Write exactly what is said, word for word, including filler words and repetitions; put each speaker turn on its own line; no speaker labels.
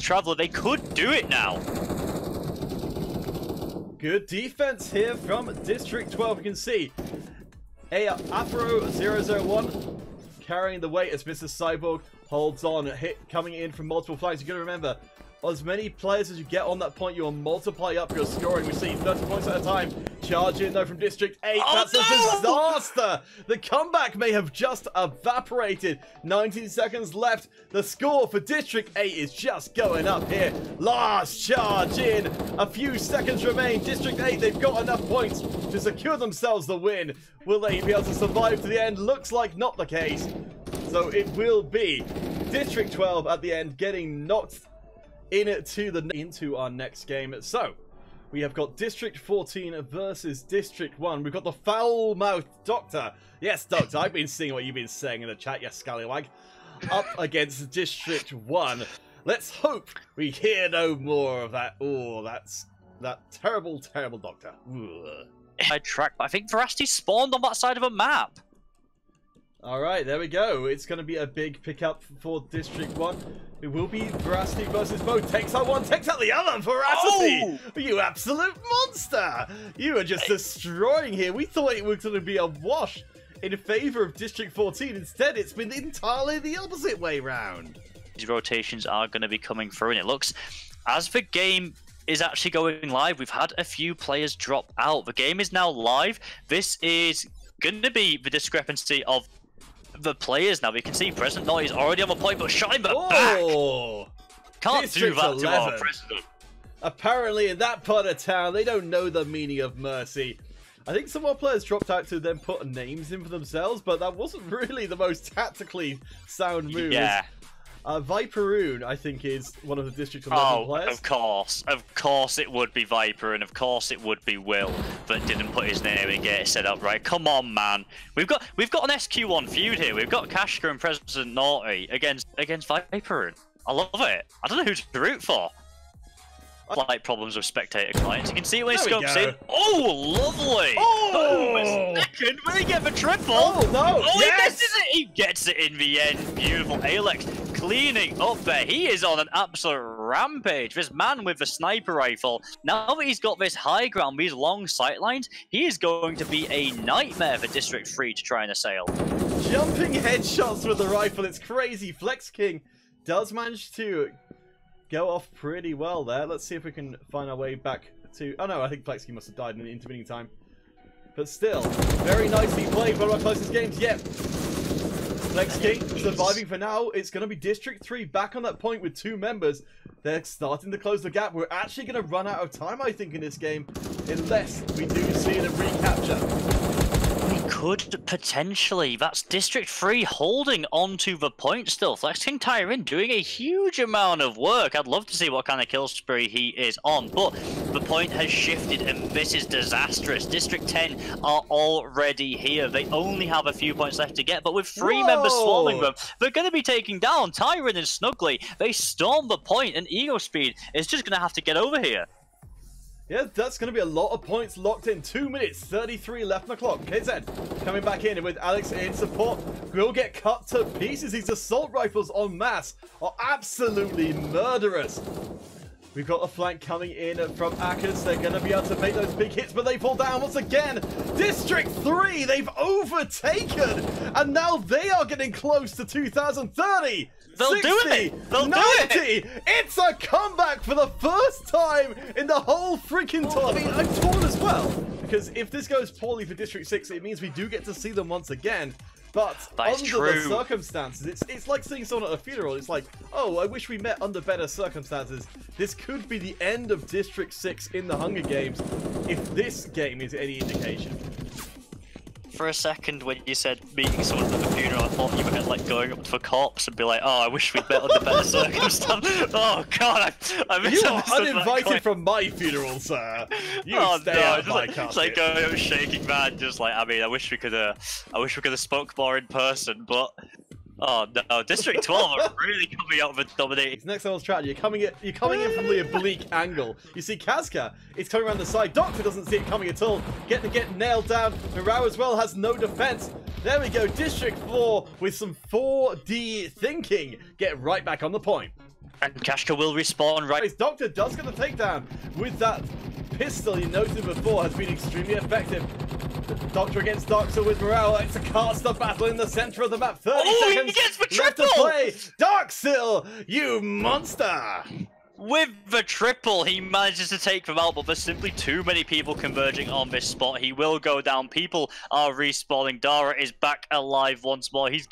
Traveler. They could do it now.
Good defense here from District twelve. You can see a Afro zero zero one carrying the weight as Mister Cyborg holds on. Hit coming in from multiple flanks. You've got to remember, as many players as you get on that point, you'll multiply up your scoring. We see thirty points at a time. Charge in though from District eight.
Oh,
That's
no!
a disaster. The comeback may have just evaporated. nineteen seconds left. The score for District eight is just going up here. Last charge in. A few seconds remain. District eight, they've got enough points to secure themselves the win. Will they be able to survive to the end? Looks like not the case. So it will be District twelve at the end getting knocked into the into our next game. So we have got District fourteen versus District one. We've got the foul-mouthed Doctor. Yes, Doctor, I've been seeing what you've been saying in the chat, you scallywag. Up against District one. Let's hope we hear no more of that. Oh, that's that terrible, terrible Doctor. Ugh.
I track. I think Veracity spawned on that side of a map.
All right, there we go. It's going to be a big pickup for District one. It will be Veracity versus Mo. Takes out one, takes out the other. Veracity!
Oh!
You absolute monster! You are just destroying here. We thought it was going to be a wash in favor of District fourteen. Instead, it's been entirely the opposite way round.
These rotations are going to be coming through, and it looks, as the game is actually going live, we've had a few players drop out. The game is now live. This is going to be the discrepancy of the players now. We can see President Naughty is already on the point, but Scheinberg
Oh!
back. Can't
District
do that to our
eleven.
President.
Apparently, in that part of town, they don't know the meaning of mercy. I think some more players dropped out to then put names in for themselves, but that wasn't really the most tactically sound move.
Yeah.
Uh, Viperoon, I think, is one of the District eleven
Oh,
players.
of course. Of course it would be Viper, and of course it would be Will that didn't put his name and get it set up right. Come on, man. We've got we've got an S Q one feud here. We've got Kashka and President Naughty against against Viperoon. I love it. I don't know who to root for. Slight problems with spectator clients. You can see when he
There we
scopes
go.
in. Oh, lovely!
Oh!
Second, will he get the triple?
Oh, no!
Oh,
Yes!
he misses it! He gets it in the end. Beautiful. Alex cleaning up there. He is on an absolute rampage. This man with the sniper rifle, now that he's got this high ground, these long sight lines, he is going to be a nightmare for District three to try and assail.
Jumping headshots with the rifle, it's crazy. Flex King does manage to go off pretty well there. Let's see if we can find our way back to... Oh no, I think Flex King must have died in the intervening time. But still, very nicely played. One of our closest games yet. Flex King surviving for now. It's going to be District three back on that point with two members. They're starting to close the gap. We're actually going to run out of time, I think, in this game, unless we do see a recapture.
We could potentially. That's District three holding on to the point still. Flex King Tyrin doing a huge amount of work. I'd love to see what kind of kill spree he is on, but the point has shifted and this is disastrous. District ten are already here. They only have a few points left to get, but with three
Whoa!
members swarming them, they're going to be taking down Tyrin and Snuggly. They storm the point and Ego Speed is just going to have to get over here.
Yeah, that's going to be a lot of points locked in. two minutes, thirty-three left on the clock. K Z coming back in with Alex in support. Will get cut to pieces. These assault rifles en masse are absolutely murderous. We've got a flank coming in from Akers. They're going to be able to make those big hits, but they fall down once again. District three, they've overtaken. And now they are getting close to two thousand thirty.
They'll
sixty,
do it! They'll
ninety.
do it!
It's a comeback for the first time in the whole freaking
Oh,
tournament. I mean, I'm torn as well. Because if this goes poorly for District six, it means we do get to see them once again. But
That is
under
true.
the circumstances, it's it's like seeing someone at a funeral. It's like, oh, I wish we met under better circumstances. This could be the end of District six in the Hunger Games, if this game is any indication.
For a second, when you said meeting someone at the funeral, I thought you were like going up to the corpse and be like, "Oh, I wish we'd met under better circumstances." Oh God, I, I
You are
misunderstood that
uninvited
quite-
from my funeral, sir. You
oh
stay
no,
out of
just
my
like,
casket.
it's like going up shaking man, just like I mean, I wish we could have, I wish we could have spoke more in person, but oh no, District twelve are really coming out with dominating.
It's next level strategy. You're coming in, you're coming in from the oblique angle. You see Kazka, it's coming around the side. Doctor doesn't see it coming at all. Get to get nailed down. Mirau as well has no defense. There we go. District four with some four D thinking. Get right back on the point.
And Kashka will respawn right.
Doctor does get the takedown with that pistol you noted before has been extremely effective. Doctor against Doctor with Morale. It's a cast-up battle in the center of the map. thirty
Oh,
seconds
he gets the
left to
triple!
play. Darksil, you monster!
With the triple, he manages to take them out, but there's simply too many people converging on this spot. He will go down. People are respawning. Dara is back alive once more. He's